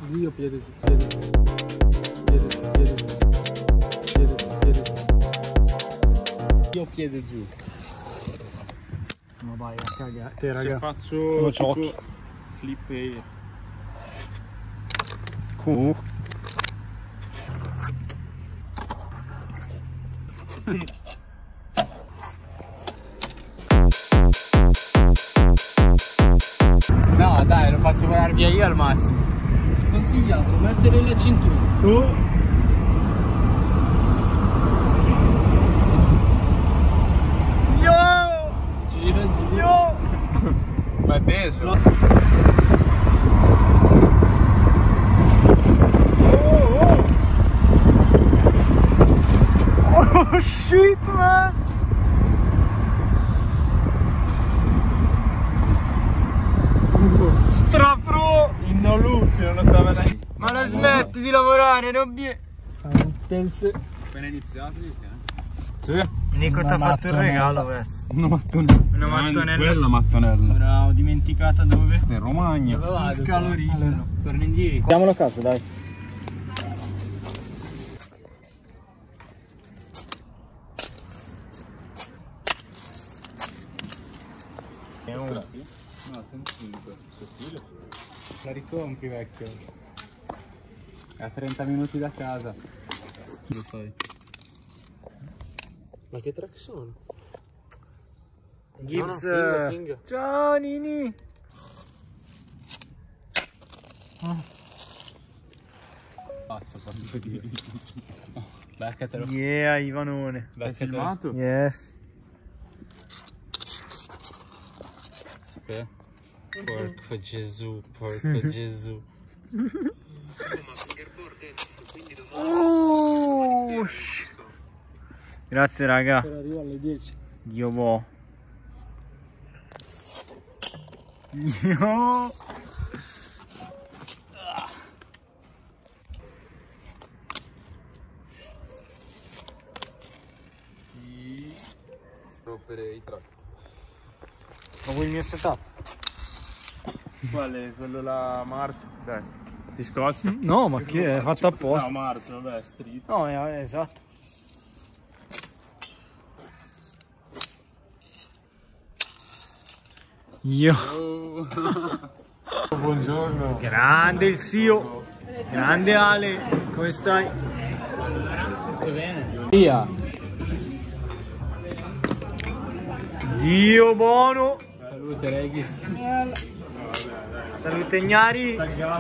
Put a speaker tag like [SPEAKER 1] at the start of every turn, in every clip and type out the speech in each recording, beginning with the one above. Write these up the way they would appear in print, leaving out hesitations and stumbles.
[SPEAKER 1] Dio, piede giù, piede giù, piede giù, piede giù, piede giù, piede giù. Io piede giù.
[SPEAKER 2] Ma vai a cagare, raga.
[SPEAKER 3] Se faccio tipo flip air.
[SPEAKER 1] No, dai, lo faccio volare via io al massimo. Consigliato, mettere la cintura. Gira, gira.
[SPEAKER 3] Vai peso.
[SPEAKER 1] No.
[SPEAKER 2] Oh shit, man! Strapro!
[SPEAKER 3] In no look, non stava lì.
[SPEAKER 2] Ma la smetti di lavorare, Robby!
[SPEAKER 3] Appena iniziato,
[SPEAKER 2] Sì. Nico ti ha fatto il regalo, pezzo.
[SPEAKER 3] una mattonella.
[SPEAKER 2] Una mattonella.
[SPEAKER 3] Quella mattonella.
[SPEAKER 2] Bravo, dimenticata dove?
[SPEAKER 3] In Romagna.
[SPEAKER 2] Sul calorifero.
[SPEAKER 1] Allora, torno indietro.
[SPEAKER 2] Andiamolo a casa, dai.
[SPEAKER 3] No, sono 5. Sottile. La ricompri, vecchio. È a 30 minuti da casa. Lo fai.
[SPEAKER 1] Ma che track sono?
[SPEAKER 2] Gibbs.
[SPEAKER 1] No, figa.
[SPEAKER 2] Ciao Nini.
[SPEAKER 3] Faccio proprio di. Beccatelo.
[SPEAKER 2] Yeah, Ivanone.
[SPEAKER 3] Hai filmato?
[SPEAKER 2] Yes.
[SPEAKER 3] Sì.
[SPEAKER 1] Porco Gesù, porco Gesù.
[SPEAKER 2] Grazie raga.
[SPEAKER 1] Per arrivare alle 10.
[SPEAKER 2] Dio boh. Io.
[SPEAKER 3] Rompere i track.
[SPEAKER 2] Ma vuoi il mio setup?
[SPEAKER 3] Quale? Quello là marcia? Dai. Ti scozza?
[SPEAKER 2] No, ma che è fatto apposta.
[SPEAKER 3] No, marcia, vabbè, street.
[SPEAKER 2] No, esatto. Io.
[SPEAKER 3] Oh. Buongiorno.
[SPEAKER 2] Grande il Sio. Grande Ale. Come stai?
[SPEAKER 1] Tutto bene? Via.
[SPEAKER 2] Dio buono.
[SPEAKER 1] Salute Regis.
[SPEAKER 2] Salute Gnari.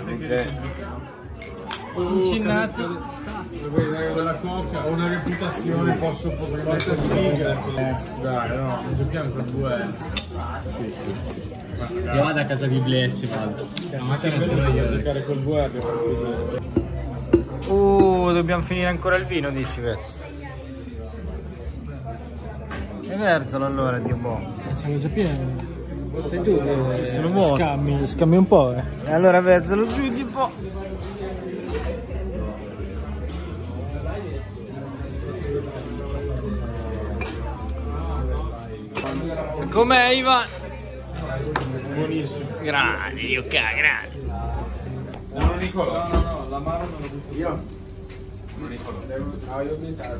[SPEAKER 1] Cincinnati.
[SPEAKER 3] La coca ho una reputazione, posso poter dai, no, non giochiamo con due.
[SPEAKER 1] Io vado a casa di Blessi, vado.
[SPEAKER 3] Ma che non sono io a giocare col due.
[SPEAKER 2] Dobbiamo finire ancora il vino, dici pezzo. E versalo allora, Dio buono.
[SPEAKER 1] Siamo già pieni. Sei tu che
[SPEAKER 2] sono buono.
[SPEAKER 1] Scammi un po',
[SPEAKER 2] E allora versalo giù di un po'. Com'è Ivan?
[SPEAKER 3] Buonissimo.
[SPEAKER 2] Grande, io grande.
[SPEAKER 3] Non Nicolò. No, la mano non l'ho visto. Io? Non Nicolò. Devo aumentare,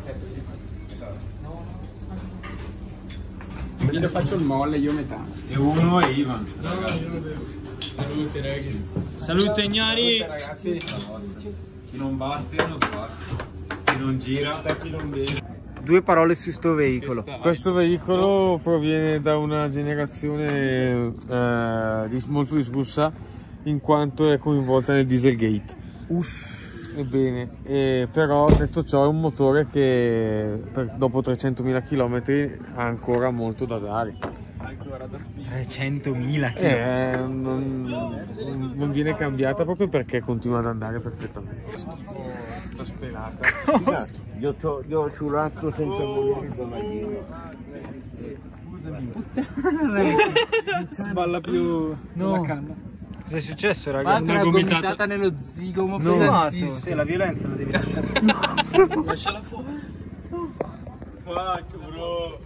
[SPEAKER 3] io faccio il molle, io metà. E uno è Ivan. No, io lo bevo. Salute ragazzi.
[SPEAKER 2] Salute Ignari.
[SPEAKER 3] Ragazzi. Chi non batte non sbatte. Chi non gira, c'è chi non beve.
[SPEAKER 2] Due parole su sto veicolo.
[SPEAKER 4] Questo veicolo proviene da una generazione molto discussa in quanto è coinvolta nel Dieselgate. Ebbene, però detto ciò è un motore che dopo 300.000 km ha ancora molto da dare.
[SPEAKER 2] 300.000 km.
[SPEAKER 4] Non viene cambiata proprio perché continua ad andare perfettamente. Sta spelata.
[SPEAKER 5] Io ho ciurato senza volere il domaglino.
[SPEAKER 1] Scusami, puttana. Sballa più la canna.
[SPEAKER 2] Cosa è successo, ragazzi?
[SPEAKER 1] Una gomitata nello zigomo.
[SPEAKER 2] Fumato. Sì, la violenza la devi lasciare.
[SPEAKER 1] Lasciala fuori.
[SPEAKER 3] Fuck bro.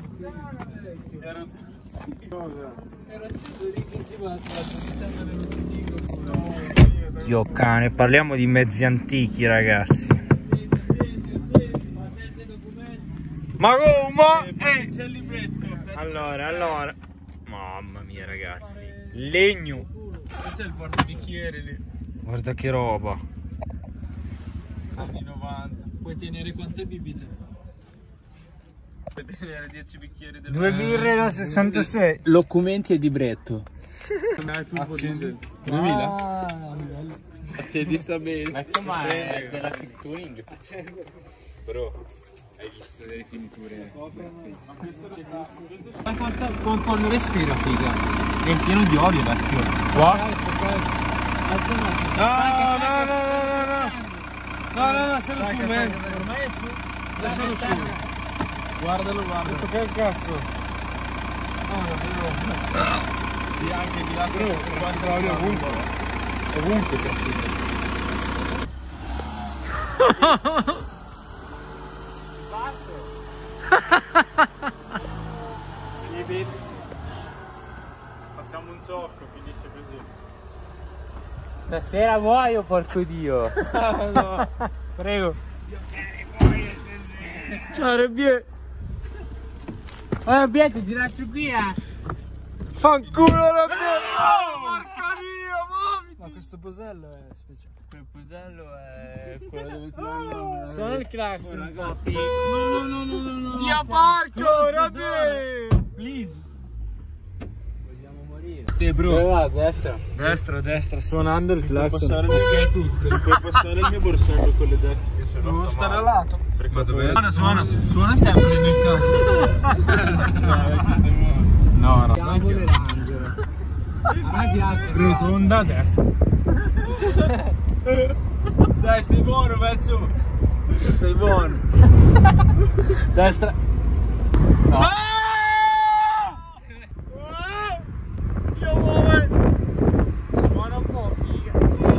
[SPEAKER 1] Era tutto ricchissimo la gomitata nello zigomo.
[SPEAKER 2] Dio cane, parliamo di mezzi antichi, ragazzi. Ma come?
[SPEAKER 4] C'è il libretto.
[SPEAKER 2] Allora. Mamma mia, ragazzi. Legno.
[SPEAKER 4] Questo è il portabicchiere lì.
[SPEAKER 2] Guarda che roba.
[SPEAKER 4] Anni 90.
[SPEAKER 1] Puoi tenere quante bibite?
[SPEAKER 4] Puoi tenere 10 bicchieri del
[SPEAKER 2] 2 birre da 66.
[SPEAKER 1] Documenti e libretto.
[SPEAKER 4] turbo diesel.
[SPEAKER 1] 2000?
[SPEAKER 4] Accendista base.
[SPEAKER 1] Ma com'è della Quick Tuning?
[SPEAKER 4] Bro, hai visto delle finiture?
[SPEAKER 1] Con il respiro, figa. È pieno di olio, vecchio.
[SPEAKER 2] Qua?
[SPEAKER 4] No, se lo su, man.
[SPEAKER 1] Ormai è su.
[SPEAKER 4] Lascialo su. Guardalo. Che il cazzo? Sì, anche di là. Bro, passa olio ovunque. Ovunque cazzo. Facciamo un zocco, finisce così.
[SPEAKER 1] Stasera muoio, porco dio.
[SPEAKER 4] No.
[SPEAKER 1] Prego.
[SPEAKER 2] Ciao, Rebie.
[SPEAKER 1] Biete, ti lascio qui,
[SPEAKER 2] Fanculo, Rebie.
[SPEAKER 4] Porca dio,
[SPEAKER 1] Ma questo posello è speciale.
[SPEAKER 4] quel posello è quello dove ti danno.
[SPEAKER 1] Sono il clacson.
[SPEAKER 4] No.
[SPEAKER 2] Dio porco, Rebie.
[SPEAKER 1] Please. Vogliamo morire.
[SPEAKER 2] Bro.
[SPEAKER 1] Destra. Suonando il
[SPEAKER 4] Puoi
[SPEAKER 1] clacson.
[SPEAKER 4] passare il mio borsello con le deck che se no
[SPEAKER 1] Devo
[SPEAKER 4] sta
[SPEAKER 1] stare a
[SPEAKER 4] male.
[SPEAKER 1] lato.
[SPEAKER 4] Ma dove?
[SPEAKER 1] Suona sempre nel caso.
[SPEAKER 2] No.
[SPEAKER 1] Cavolo l'angelo. A me piace.
[SPEAKER 2] Rotonda a destra.
[SPEAKER 4] Dai, stai buono, pezzo. Sei buono.
[SPEAKER 1] Destra.
[SPEAKER 4] Dio muove. Suona un po', figa.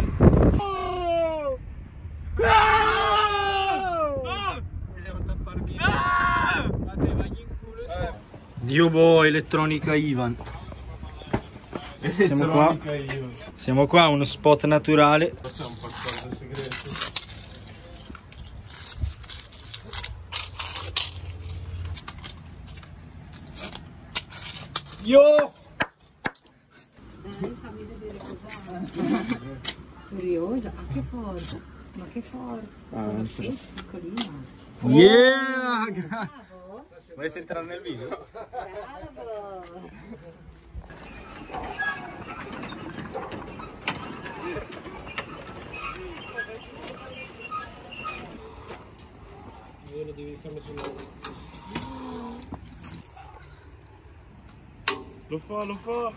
[SPEAKER 1] Devo tappare via.
[SPEAKER 4] Fate vai in culo.
[SPEAKER 2] Dio boh, elettronica Ivan. Siamo qua, uno spot naturale.
[SPEAKER 4] Facciamo qualcosa di segreto.
[SPEAKER 2] Io!
[SPEAKER 6] Fammi vedere cos'ha. Curiosa, che forte, ma che forte. Sì, piccolina.
[SPEAKER 2] Yeah!
[SPEAKER 6] Bravo,
[SPEAKER 2] Volete entrare nel video?
[SPEAKER 6] bravo.
[SPEAKER 1] Lo devi farlo sulla...
[SPEAKER 4] Lo fa.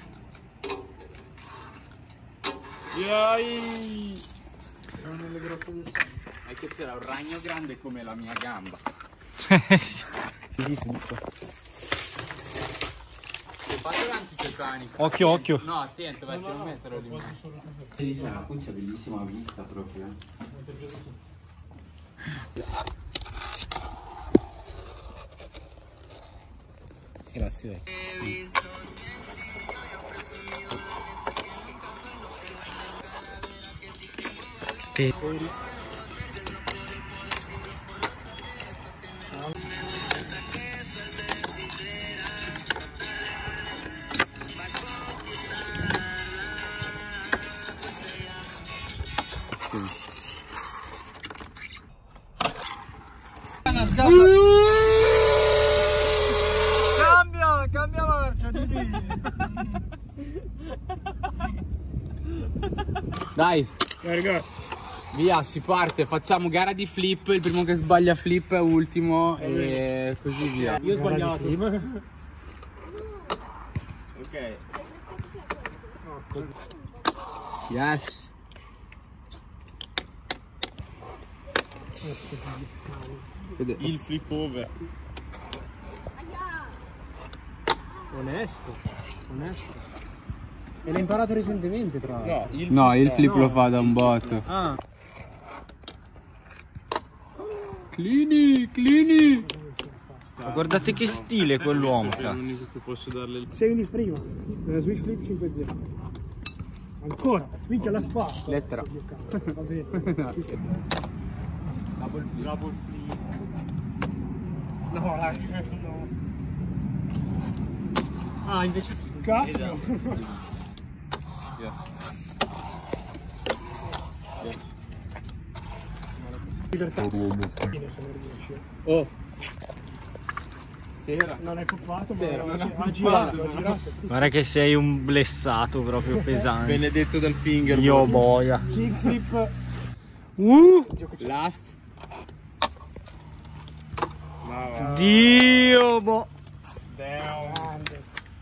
[SPEAKER 4] Yai!
[SPEAKER 1] È che c'era un ragno grande come la mia gamba. Fatto l'antitettonico.
[SPEAKER 2] Occhio.
[SPEAKER 1] No, attento, perché non metterlo lì. Bellissima, la cuccia, bellissima vista proprio. Grazie.
[SPEAKER 2] Cambia marcia,
[SPEAKER 1] Dai, via, si parte, facciamo gara di flip, il primo che sbaglia flip è ultimo e così via. Io ho sbagliato.
[SPEAKER 4] Ok.
[SPEAKER 1] Yes.
[SPEAKER 4] Il flip over.
[SPEAKER 1] Onesto. E l'hai imparato recentemente, tra l'altro.
[SPEAKER 4] No,
[SPEAKER 1] il flip lo fa da un botto.
[SPEAKER 2] Ah.
[SPEAKER 1] Clini.
[SPEAKER 2] Ma guardate che stile quell'uomo,
[SPEAKER 4] È
[SPEAKER 2] cazzo.
[SPEAKER 4] l'unico che posso darle il...
[SPEAKER 1] Segni prima, nella Switch Flip 5-0.
[SPEAKER 7] Ancora, minchia la spada.
[SPEAKER 1] Lettera.
[SPEAKER 7] Va bene.
[SPEAKER 2] Double flip.
[SPEAKER 7] No, raga, no. Ah, invece sì. Cazzo. Libertà. Fine se non riesci.
[SPEAKER 1] Oh. C'era.
[SPEAKER 7] Non è coppato, ma
[SPEAKER 1] C'era,
[SPEAKER 7] ha girato.
[SPEAKER 2] Guarda che sei un blessato proprio pesante.
[SPEAKER 1] Benedetto dal finger.
[SPEAKER 2] Io boia.
[SPEAKER 7] Kickflip.
[SPEAKER 1] Last.
[SPEAKER 2] Dio boh.
[SPEAKER 7] Grande.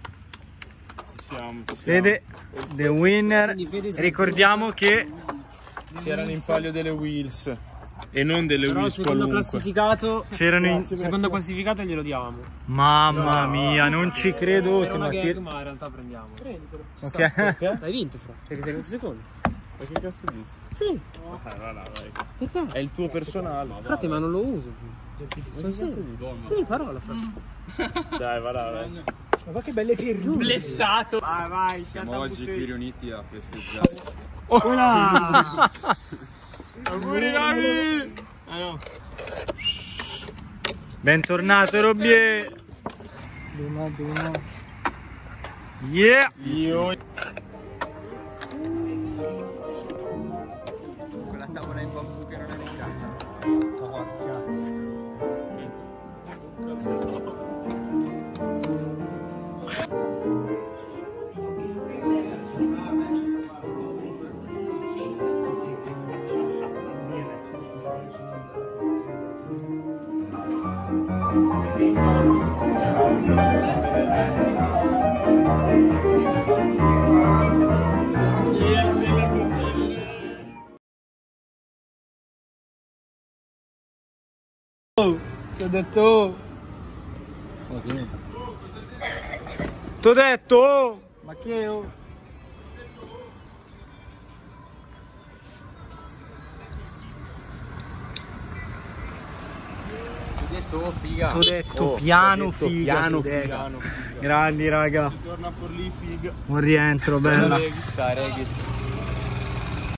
[SPEAKER 2] Fede, the winner. Ricordiamo che
[SPEAKER 3] C'erano in palio delle wheels e non delle
[SPEAKER 7] Però il
[SPEAKER 3] wheels
[SPEAKER 7] secondo
[SPEAKER 3] qualunque.
[SPEAKER 7] classificato.
[SPEAKER 2] c'erano in...
[SPEAKER 7] Il secondo classificato glielo diamo.
[SPEAKER 2] Mamma mia, non ci credo.
[SPEAKER 7] Era una
[SPEAKER 2] Ma
[SPEAKER 7] gag,
[SPEAKER 2] che...
[SPEAKER 7] ma in realtà prendiamo. Prenditelo.
[SPEAKER 2] Ok.
[SPEAKER 7] Hai vinto, fra. Perché sei venuto secondo.
[SPEAKER 3] Ma che cazzo dici?
[SPEAKER 7] Sì.
[SPEAKER 3] Va là, vai.
[SPEAKER 7] Perché?
[SPEAKER 3] È il tuo personale.
[SPEAKER 7] Frate, ma non lo uso. Sono sì, parola, frate.
[SPEAKER 3] Dai, va là, vai.
[SPEAKER 7] Ma che belle perline.
[SPEAKER 2] Blessato.
[SPEAKER 1] Vai, vai.
[SPEAKER 3] Siamo oggi qui riuniti a festeggiare.
[SPEAKER 2] Auguri Roby. Bentornato Robbie. Yeah.
[SPEAKER 3] Io.
[SPEAKER 1] Quella tavola in bambù che non è in casa.
[SPEAKER 2] Ti ho detto. T'ho detto.
[SPEAKER 1] Ma che ho? detto figa.
[SPEAKER 2] T'ho detto piano figa.
[SPEAKER 1] Piano
[SPEAKER 2] figa.
[SPEAKER 1] figa.
[SPEAKER 2] Grandi raga.
[SPEAKER 3] Torna a Forlì, figa.
[SPEAKER 2] Un rientro bello.
[SPEAKER 1] Reggae.